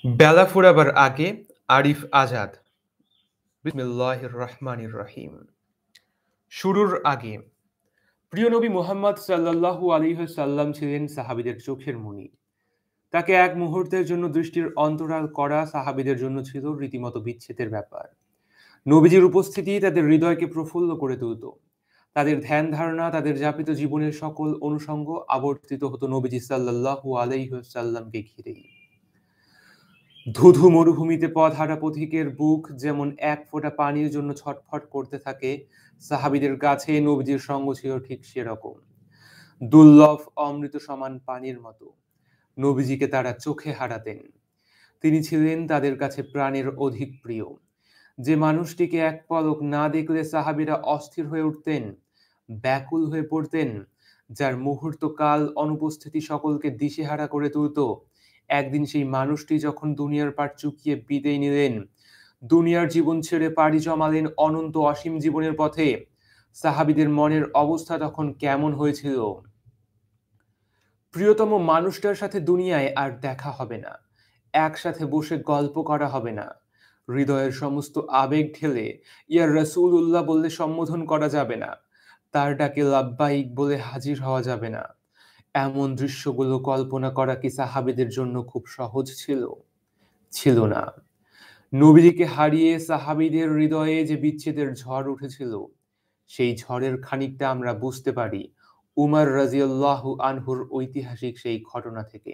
বেলা ফুরাবার আগে আরিফ আজাদ। বিসমিল্লাহির রহমানির রহিম। শুরুর আগে প্রিয় নবী মুহাম্মদ সাল্লাল্লাহু আলাইহি ওয়াসাল্লাম ছিলেন সাহাবীদের চোখের মণি। তাকে এক মুহূর্তের জন্য দৃষ্টির অন্তরাল করা সাহাবীদের জন্য ছিল রীতিমতো বিচ্ছেদের ব্যাপার। নবীজির উপস্থিতি তাদের হৃদয়কে প্রফুল্ল করে তুলত। তাদের ধ্যান ধারণা, তাদের যাপিত জীবনের সকল অনুষঙ্গ আবর্তিত হতো নবীজি সাল্লাল্লাহু আলাইহি ওয়াসাল্লামকে ঘিরেই। ধুধু মরুভূমিতে পথহারা পথিকের বুক যেমন এক ফোঁটা পানির জন্য ছটফট করতে থাকে, সাহাবীদের কাছে নবীজির সঙ্গ ছিল ঠিক সেরকম। দুর্লভ অমৃত সমান পানির মতো নবীজিকে তারা চোখে হারাতেন। তিনি ছিলেন তাদের কাছে প্রাণের অধিক প্রিয়। যে মানুষটিকে এক পলক না দেখলে সাহাবীরা অস্থির হয়ে উঠতেন, ব্যাকুল হয়ে পড়তেন, যার মুহূর্তকাল অনুপস্থিতি সকলকে দিশেহারা করে তুলত, একদিন সেই মানুষটি যখন দুনিয়ার পাট চুকিয়ে বিদায় নিলেন, দুনিয়ার জীবন ছেড়ে পাড়ি জমালেন অনন্ত অসীম জীবনের পথে, সাহাবীদের মনের অবস্থা তখন কেমন হয়েছিল? প্রিয়তম মানুষটার সাথে দুনিয়ায় আর দেখা হবে না, একসাথে বসে গল্প করা হবে না, হৃদয়ের সমস্ত আবেগ ঠেলে ইয়া রাসূলুল্লাহ বললে সম্বোধন করা যাবে না, তার ডাকে লাব্বাইক বলে হাজির হওয়া যাবে না। এমন দৃশ্যগুলো কল্পনা করা কি সাহাবীদের জন্য খুব সহজ ছিল? ছিল না। নবীজিকে হারিয়ে সাহাবীদের হৃদয়ে যে বিচ্ছেদের ঝড় উঠেছিল, সেই ঝড়ের খানিকটা আমরা বুঝতে পারি উমর রাদিয়াল্লাহু আনহুর ঐতিহাসিক সেই ঘটনা থেকে।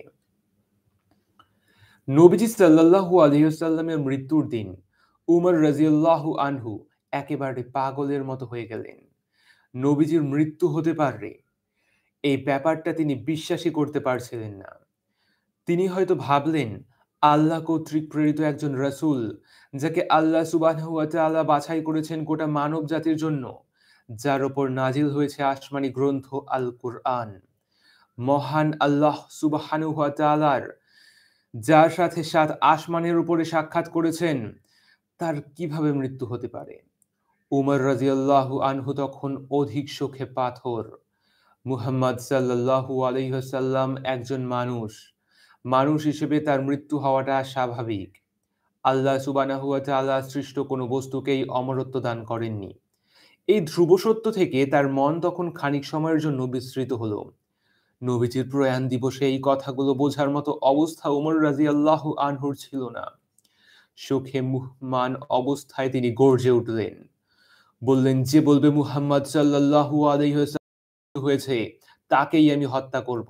নবীজি সাল্লাল্লাহু আলাইহি ওয়াসাল্লামের মৃত্যুর দিন উমর রাদিয়াল্লাহু আনহু একেবারে পাগলের মতো হয়ে গেলেন। নবীজির মৃত্যু হতে পারে, এই ব্যাপারটা তিনি বিশ্বাসই করতে পারছিলেন না। তিনি হয়তো ভাবলেন, আল্লাহ কর্তৃক প্রেরিত একজন রাসূল, যাকে আল্লাহ সুবহানাহু ওয়া তাআলা বাছাই করেছেন গোটা মানব জাতির জন্য, যার উপর নাজিল হয়েছে আসমানি গ্রন্থ আল কুরআন, মহান আল্লাহ সুবহানাহু ওয়া তাআলার যার সাথে সাত আসমানের উপরে সাক্ষাৎ করেছেন, তার কিভাবে মৃত্যু হতে পারে? উমর রাদিয়াল্লাহু আনহু তখন অধিক শোকে পাথর। মুহাম্মদ সাল্লাল্লাহু আলাইহি ওয়াসাল্লাম একজন মানুষ হিসেবে তার মৃত্যু হওয়াটা স্বাভাবিক। আল্লাহ সুবহানাহু ওয়া তাআলা সৃষ্ট কোনো বস্তুকেই অমরত্ব দান করেননি। এই ধ্রুব সত্য থেকে তার মন তখন খানিক সময়ের জন্য বিস্মৃত হলো। নবীজির প্রয়াণ দিবসে এই কথাগুলো বোঝার মতো অবস্থা উমর রাদিয়াল্লাহু আনহুর ছিল না। শোকে মুহ্যমান অবস্থায় তিনি গর্জে উঠলেন, বললেন, যে বলবে মুহাম্মদ সাল্লাল্লাহু আলাইহি ওয়াসাল্লাম হয়েছে, তাকেই আমি হত্যা করব।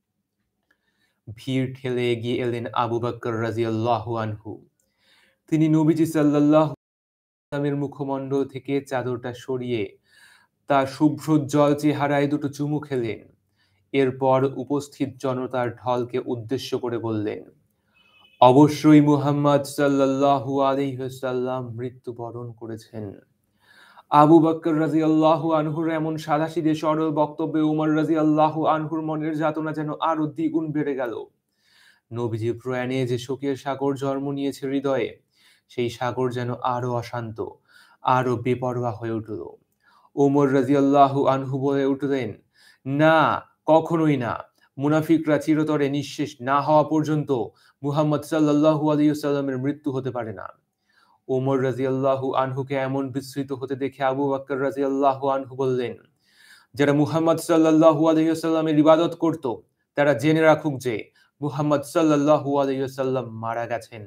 ভিড় ঠেলে এগিয়ে এলেন আবু বকর রাদিয়াল্লাহু আনহু। তিনি নবীজি সাল্লাল্লাহু আলাইহি ওয়াসাল্লামের মুখমণ্ডল থেকে চাদরটা সরিয়ে তার শুভ্রোজ্জ্বল চেহারায় দুটো চুমু খেলেন। এরপর উপস্থিত জনতার ঢলকে উদ্দেশ্য করে বললেন, অবশ্যই মুহাম্মদ সাল্লাল্লাহু আলাইহি ওয়াসাল্লাম মৃত্যুবরণ করেছেন। আবু বকর রাদিয়াল্লাহু আনহুর এমন সাদাসিধে সরল বক্তব্যে উমর রাদিয়াল্লাহু আনহুর মনের যাতনা যেন আরো দ্বিগুণ বেড়ে গেল। নবীজির প্রয়াণে যে শোকের সাগর জন্ম নিয়েছে হৃদয়ে, সেই সাগর যেন আরো অশান্ত, আরো বেপরোয়া হয়ে উঠল। ওমর রাদিয়াল্লাহু আনহু বলে উঠলেন, না, কখনোই না। মুনাফিকরা চিরতরে নিঃশেষ না হওয়া পর্যন্ত মুহাম্মদ সাল্লাল্লাহু আলাইহি ওয়াসাল্লামের মৃত্যু হতে পারে না। ওমর রাদিয়াল্লাহু আনহুকে এমন বিস্মৃত হতে দেখে আবু বকর রাদিয়াল্লাহু আনহু বললেন, যারা মুহাম্মদ সাল্লাল্লাহু আলাইহি ওয়াসাল্লামের ইবাদত করত, তারা জেনে রাখুক যে মুহাম্মদ সাল্লাল্লাহু আলাইহি ওয়াসাল্লাম মারা গেছেন।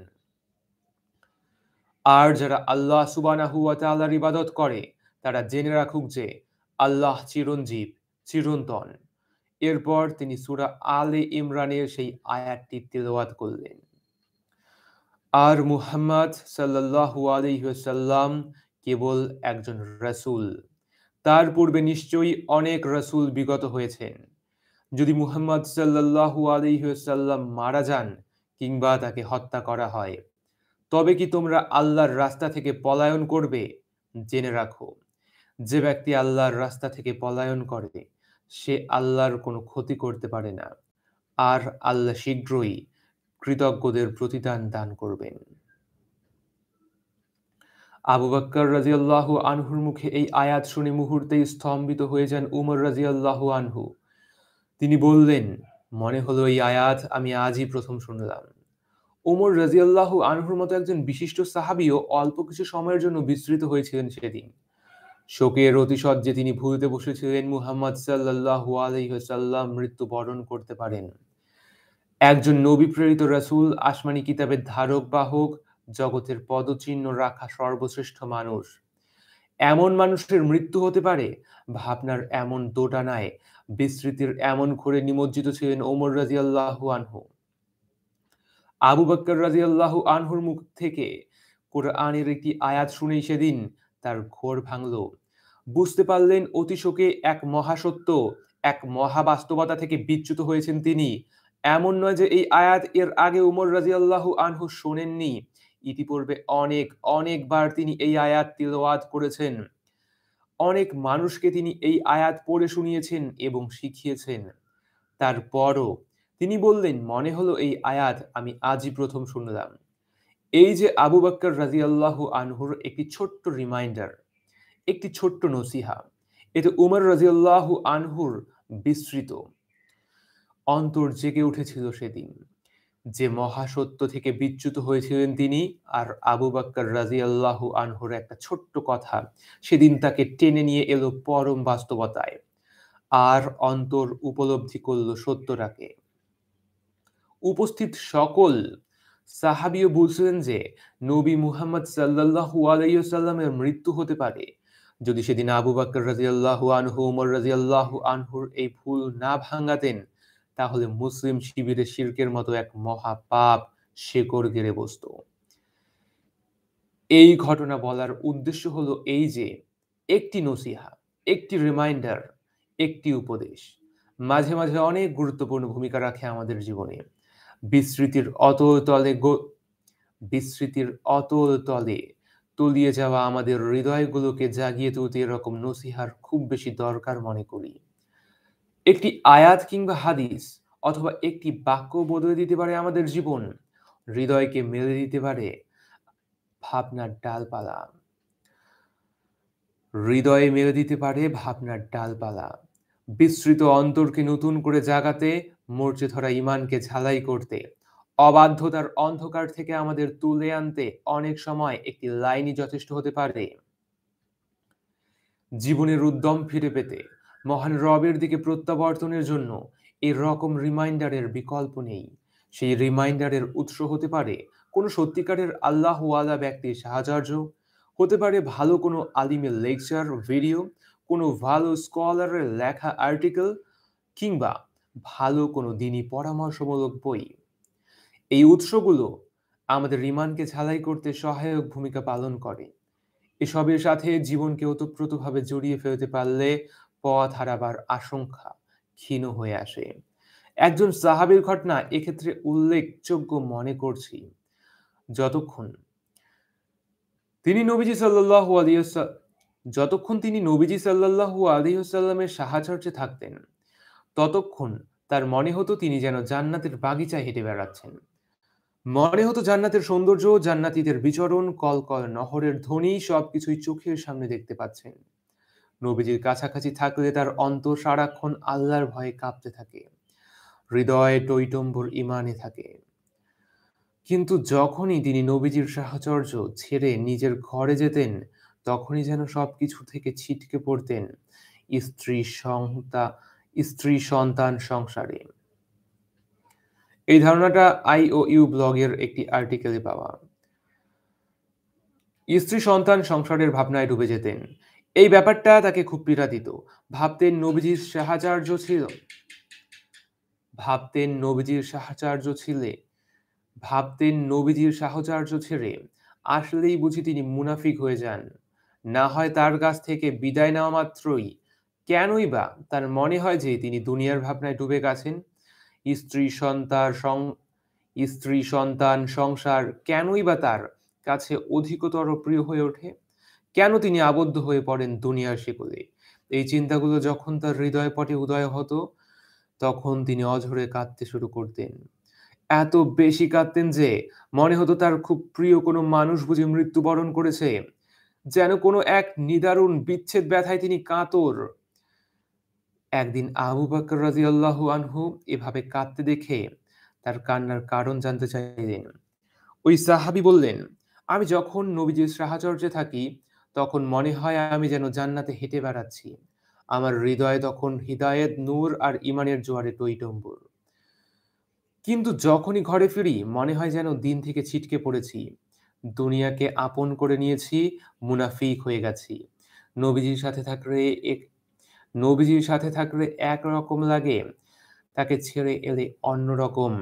আর যারা আল্লাহ সুবহানাহু ওয়া তাআলার ইবাদত করে, তারা জেনে রাখুক যে আল্লাহ চিরঞ্জীব, চিরন্তন। এরপর তিনি সূরা আলে ইমরানের সেই আয়াতটি তিলাওয়াত করলেন। আর মুহাম্মদ সাল্লাল্লাহু আলাইহি ওয়াসাল্লাম কেবল একজন রাসূল। তার পূর্বে নিশ্চয়ই অনেক রাসূল বিগত হয়েছেন। যদি মুহাম্মদ সাল্লাল্লাহু আলাইহি ওয়াসাল্লাম মারা যান কিংবা তাকে হত্যা করা হয়, তবে কি তোমরা আল্লাহর রাস্তা থেকে পলায়ন করবে? জেনে রাখো, যে ব্যক্তি আল্লাহর রাস্তা থেকে পলায়ন করে, সে আল্লাহর কোনো ক্ষতি করতে পারে না, আর আল্লাহ শীঘ্রই কৃতজ্ঞদের প্রতিদান দান করবেন। আবু বকর রাদিয়াল্লাহু আনহুর মুখে এই আয়াত শুনে মুহূর্তেই স্তম্ভিত হয়ে যান উমর রাদিয়াল্লাহু আনহু। তিনি বললেন, মনে হলো এই আয়াত আমি আজই প্রথম শুনলাম। ওমর রাদিয়াল্লাহু আনহুর মতো একজন বিশিষ্ট সাহাবীও অল্প কিছু সময়ের জন্য বিস্মৃত হয়েছিলেন সেদিন। শোকের অতিশয্যে তিনি ভুলতে বসেছিলেন মুহাম্মদ সাল্লাল্লাহু আলাইহি ওয়াসাল্লাম মৃত্যুবরণ করতে পারেন। একজন নবী প্রেরিত রাসূল, আসমানি কিতাবের ধারক বাহক, জগতের পদচিহ্ন রাখা সর্বশ্রেষ্ঠ মানুষ। এমন মানুষের মৃত্যু হতে পারে, ভাবনার এমন দোটানায় বিস্মৃতির এমন ঘোরে নিমজ্জিত ছিলেন ওমর রাদিয়াল্লাহু আনহু। আবু বকর রাদিয়াল্লাহু আনহুর মুখ থেকে কোরআনের একটি আয়াত শুনেই সেদিন তার ঘোর ভাঙল। বুঝতে পারলেন অতিশোকে এক মহাসত্য, এক মহাবাস্তবতা থেকে বিচ্যুত হয়েছেন তিনি। এমন নয় যে এই আয়াত এর আগে উমর রাদিয়াল্লাহু আনহু শোনেননি। ইতিপূর্বে অনেকবার তিনি এই আয়াত তিলাওয়াত করেছেন। অনেক মানুষকে তিনি এই আয়াত পড়ে শুনিয়েছেন এবং শিখিয়েছেন। তারপরও তিনি বললেন, মনে হলো এই আয়াত আমি আজই প্রথম শুনলাম। এই যে আবু বকর রাদিয়াল্লাহু আনহুর একটি ছোট্ট রিমাইন্ডার, একটি ছোট্ট নসিহা। এতে উমর রাদিয়াল্লাহু আনহুর বিস্মৃত অন্তর জেগে উঠেছিল সেদিন। যে মহাসত্য থেকে বিচ্যুত হয়েছিলেন তিনি, আর আবু বকর রাদিয়াল্লাহু আনহুর একটা ছোট্ট কথা সেদিন তাকে টেনে নিয়ে এলো পরম বাস্তবতায়। আর অন্তর উপলব্ধি করল সত্যটাকে। উপস্থিত সকল সাহাবীও বলছিলেন যে নবী মুহাম্মদ সাল্লাল্লাহু আলাইহি ওয়াসাল্লামের মৃত্যু হতে পারে। যদি সেদিন আবু বকর রাদিয়াল্লাহু আনহু, ওমর রাদিয়াল্লাহু আনহুর এই ভুল না ভাঙাতেন, তাহলে মুসলিম শিবিরে শিরকের মতো এক মহা পাপ শেকড় গেড়ে বসত। এই ঘটনা বলার উদ্দেশ্য হলো এই যে একটি নসিহা, একটি রিমাইন্ডার, একটি উপদেশ মাঝে মাঝে অনেক গুরুত্বপূর্ণ ভূমিকা রাখে আমাদের জীবনে। বিস্মৃতির অতল তলে বিস্মৃতির অতল তলে তলিয়ে যাওয়া আমাদের হৃদয়গুলোকে জাগিয়ে তুলতে এরকম নসিহার খুব বেশি দরকার মনে করি। একটি আয়াত কিংবা হাদিস অথবা একটি বাক্য বদলে দিতে পারে আমাদের জীবন, হৃদয়কে মেলে দিতে পারে ভাবনার ডালপালা। হৃদয়ে মেলে দিতে পারে ভাবনার ডালপালা। বিস্মৃত অন্তরকে নতুন করে জাগাতে, মরচে ধরা ঈমানকে ঝালাই করতে, অবাধ্যতার অন্ধকার থেকে আমাদের তুলে আনতে অনেক সময় একটি লাইনই যথেষ্ট হতে পারে। জীবনের উদ্যম ফিরে পেতে, মহান রবের দিকে প্রত্যাবর্তনের জন্য এরকম রিমাইন্ডারের বিকল্প নেই। সেই রিমাইন্ডারের উৎস হতে পারে কোনো সত্যিকারের আল্লাহওয়ালা ব্যক্তির সাহচর্য, হতে পারে ভালো কোনো আলিমের লেকচার, ভিডিও, কোনো ভালো স্কলারের লেখা আর্টিকেল, কিংবা ভালো কোনো দিনী পরামর্শমূলক বই। এই উৎসগুলো আমাদের রিমান্ডকে ঝালাই করতে সহায়ক ভূমিকা পালন করে। এসবের সাথে জীবনকে ওতপ্রোতভাবে জড়িয়ে ফেলতে পারলে পথ হারাবার আশঙ্কা ক্ষীণ হয়ে আসে। একজন সাহাবীর ঘটনা এক্ষেত্রে উল্লেখযোগ্য মনে করছি। যতক্ষণ তিনি নবীজি সাল্লাল্লাহু আলাইহি ওয়াসাল্লামের সাহচর্যে থাকতেন, ততক্ষণ তার মনে হতো তিনি যেন জান্নাতের বাগিচায় হেঁটে বেড়াচ্ছেন। মনে হতো জান্নাতের সৌন্দর্য, জান্নাতীদের বিচরণ, কলকল নহরের ধ্বনি সবকিছুই চোখের সামনে দেখতে পাচ্ছেন। নবীজির কাছাকাছি থাকলে তার অন্তর সারাক্ষণ আল্লাহর ভয়ে কাঁপতে থাকে, হৃদয়ে টইটম্বর ঈমানে থাকে। কিন্তু যখনই তিনি নবীজির সাহচর্য ছেড়ে নিজের ঘরে যেতেন, তখনই যেন সবকিছু থেকে ছিটকে পড়তেন স্ত্রী সন্তান সংসারে। এই ধারণাটা IOU ব্লগের একটি আর্টিকেলে পাওয়া। স্ত্রী সন্তান সংসারের ভাবনায় ডুবে যেতেন। এই ব্যাপারটা তাকে খুব পীড়া দিত। ভাবতেন নবীজির সাহচর্য ছেড়ে আসলেই বুঝি তিনি মুনাফিক হয়ে যান। না হয় তার কাছ থেকে বিদায় নেওয়া মাত্রই কেনই বা তার মনে হয় যে তিনি দুনিয়ার ভাবনায় ডুবে গেছেন। স্ত্রী সন্তান সংসার কেনই বা তার কাছে অধিকতর প্রিয় হয়ে ওঠে? কেন তিনি আবদ্ধ হয়ে পড়েন দুনিয়ার শিকলে? এই চিন্তাগুলো যখন তার হৃদয়পটে উদয় হতো, তখন তিনি অঝরে কাঁদতে শুরু করতেন। এত বেশি কাঁদতেন যে মনে হতো তার খুব প্রিয় কোনো মানুষ বুঝি মৃত্যুবরণ করেছে। যেন কোনো এক নিদারুণ বিচ্ছেদ ব্যথায় তিনি কাতর। একদিন আবু বকর রাদিয়াল্লাহু আনহু এভাবে কাঁদতে দেখে তার কান্নার কারণ জানতে চাইলেন। ওই সাহাবী বললেন, আমি যখন নবীজির সাহচর্যে থাকি তখন মনে হয় আমি যেন জান্নাতে হেঁটে বেড়াচ্ছি। আমার হৃদয়ে তখন হিদায়েত, নূর আর ঈমানের জোয়ারে টইটম্বুর। কিন্তু যখনই ঘরে ফিরি মনে হয় যেন দিন থেকে ছিটকে পড়েছি। দুনিয়াকে আপন করে নিয়েছি, মুনাফিক হয়ে গেছি। নবীজির সাথে থাকলে এক নবীজির সাথে থাকলে একরকম লাগে, তাকে ছেড়ে এলে অন্যরকম।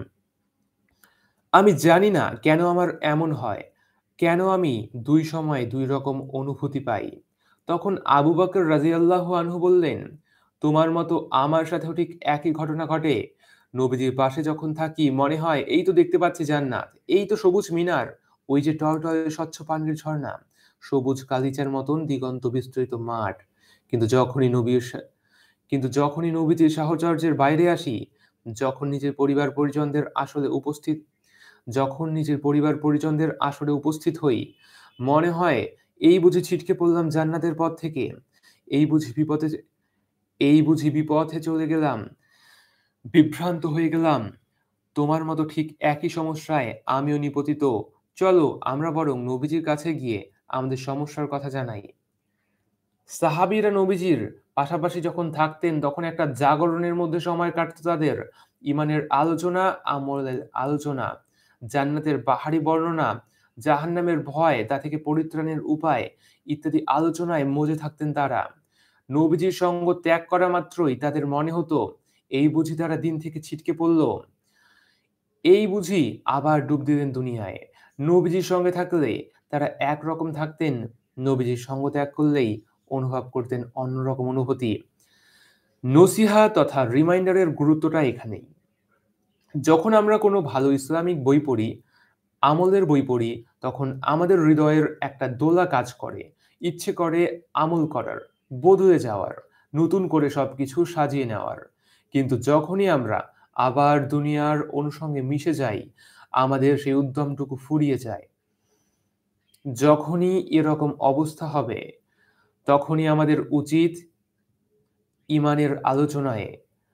আমি জানি না কেন আমার এমন হয়। কেন আমি ২ সময়ে ২ রকম অনুভূতি পাই। তখন আবু বকর রাদিয়াল্লাহু আনহু বললেন, তোমার মতো আমার সাথেও ঠিক একই ঘটনা ঘটে। নবীজির পাশে যখন থাকি মনে হয় এই তো দেখতে পাচ্ছি জান্নাত, এই তো সবুজ মিনার, ওই যে টলটলে স্বচ্ছ পানির ঝর্ণা, সবুজ গালিচার মতন দিগন্ত বিস্তৃত মাঠ। কিন্তু যখনই নবীর সা কিন্তু যখনই নবীজির সাহচর্যের বাইরে আসি, যখন নিজের পরিবার পরিজনদের আসলে উপস্থিত যখন নিজের পরিবার পরিজনদের আসরে উপস্থিত হই, মনে হয় এই বুঝি ছিটকে পড়লাম জান্নাতের পথ থেকে। এই বুঝি বিপথে এই বুঝি বিপথে চলে গেলাম, বিভ্রান্ত হয়ে গেলাম। তোমার মতো ঠিক একই সমস্যায় আমিও নিপতিত। চলো আমরা বরং নবীজির কাছে গিয়ে আমাদের সমস্যার কথা জানাই। সাহাবীরা নবীজির পাশাপাশি যখন থাকতেন তখন একটা জাগরণের মধ্যে সময় কাটতো তাদের। ঈমানের আলোচনা, আমলের আলোচনা, জান্নাতের বাহারি বর্ণনা, জাহান্নামের ভয়, তা থেকে পরিত্রাণের উপায় ইত্যাদি আলোচনায় মজে থাকতেন তারা। নবীজির সঙ্গ ত্যাগ করা মাত্রই তাদের মনে হতো, এই বুঝি তারা দিন থেকে ছিটকে পড়ল। এই বুঝি আবার ডুব দিলেন দুনিয়ায়। নবীজির সঙ্গে থাকলে তারা একরকম থাকতেন, নবীজির সঙ্গ ত্যাগ করলেই অনুভব করতেন অন্যরকম অনুভূতি। নসিহা তথা রিমাইন্ডারের গুরুত্বটা এখানেই। যখন আমরা কোনো ভালো ইসলামিক বই পড়ি, আমলের বই পড়ি, তখন আমাদের হৃদয়ের একটা দোলা কাজ করে। ইচ্ছে করে আমল করার, বদলে যাওয়ার, নতুন করে সবকিছু সাজিয়ে নেওয়ার। কিন্তু যখনই আমরা আবার দুনিয়ার অনুষঙ্গে মিশে যাই, আমাদের সেই উদ্যমটুকু ফুরিয়ে যায়। যখনই এরকম অবস্থা হবে, তখনই আমাদের উচিত ঈমানের আলোচনায়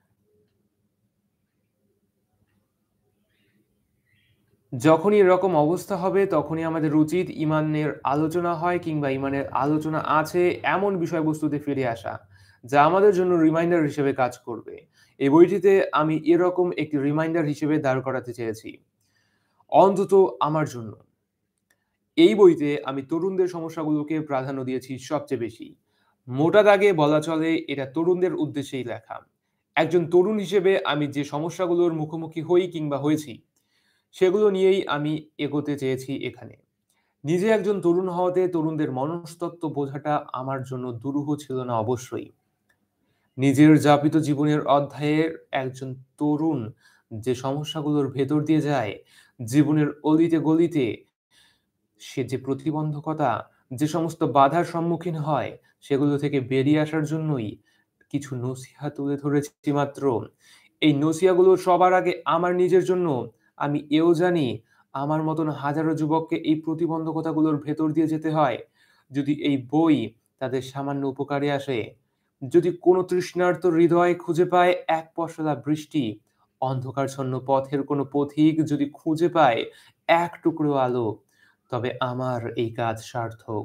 যখনই এরকম অবস্থা হবে তখনই আমাদের উচিত ঈমানের আলোচনা হয় কিংবা ঈমানের আলোচনা আছে এমন বিষয়বস্তুতে ফিরে আসা, যা আমাদের জন্য রিমাইন্ডার হিসেবে কাজ করবে। এই বইটিতে আমি এরকম একটি রিমাইন্ডার হিসেবে দাঁড় করাতে চেয়েছি। অন্তত আমার জন্য। এই বইতে আমি তরুণদের সমস্যাগুলোকে প্রাধান্য দিয়েছি সবচেয়ে বেশি। মোটা দাগে বলা চলে এটা তরুণদের উদ্দেশ্যেই লেখা। একজন তরুণ হিসেবে আমি যে সমস্যাগুলোর মুখোমুখি হই কিংবা হয়েছি, সেগুলো নিয়েই আমি এগোতে চেয়েছি এখানে। নিজে একজন তরুণ হওয়াতে তরুণদের মনস্তত্ত্ব বোঝাটা আমার জন্য দুরূহ ছিল না অবশ্যই। নিজের যাপিত জীবনের অধ্যায়ের একজন তরুণ যে সমস্যাগুলোর ভেতর দিয়ে যায়, জীবনের অলিতে গলিতে সে যে প্রতিবন্ধকতা, যে সমস্ত বাধার সম্মুখীন হয়, সেগুলো থেকে বেরিয়ে আসার জন্যই কিছু নসিহা তুলে ধরেছি মাত্র। এই নসিহাগুলো সবার আগে আমার নিজের জন্য। আমি এও জানি আমার মতন হাজারো যুবককে এই প্রতিবন্ধকতাগুলোর ভেতর দিয়ে যেতে হয়। যদি এই বই তাদের সামান্য উপকারে আসে, যদি কোনো তৃষ্ণার্ত হৃদয় খুঁজে পায় এক পশলা বৃষ্টি, অন্ধকারচ্ছন্ন পথের কোনো পথিক যদি খুঁজে পায় এক টুকরো আলো, তবে আমার এই কাজ সার্থক।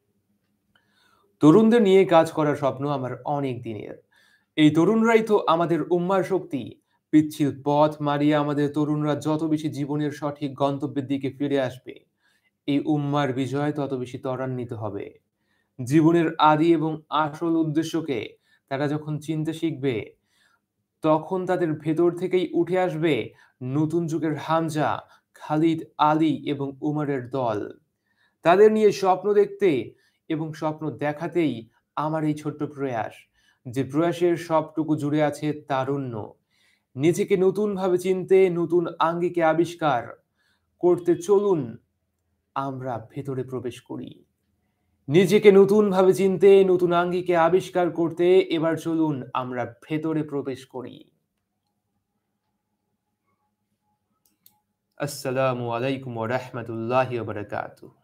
তরুণদের নিয়ে কাজ করার স্বপ্ন আমার অনেক দিনের। এই তরুণরাই তো আমাদের উম্মার শক্তি। পিচ্ছিল পথ মারিয়ে আমাদের তরুণরা যত বেশি জীবনের সঠিক গন্তব্যের দিকে ফিরে আসবে, এই উম্মার বিজয় তত বেশি ত্বরান্বিত হবে। জীবনের আদি এবং আসল উদ্দেশ্যকে তারা যখন চিনতে শিখবে, তখন তাদের ভেতর থেকেই উঠে আসবে নতুন যুগের হামজা, খালিদ, আলী এবং উমরের দল। তাদের নিয়ে স্বপ্ন দেখতে এবং স্বপ্ন দেখাতেই আমার এই ছোট্ট প্রয়াস, যে প্রয়াসের সবটুকু জুড়ে আছে তারুণ্য। নিজেকে নতুনভাবে চিনতে, নতুন আঙ্গিকে আবিষ্কার করতে চলুন আমরা ভেতরে প্রবেশ করি। নিজেকে নতুনভাবে চিনতে, নতুন আঙ্গিকে আবিষ্কার করতে এবার চলুন আমরা ভেতরে প্রবেশ করি। আসসালামু আলাইকুম ওয়া রাহমাতুল্লাহি ওয়া বারাকাতুহু।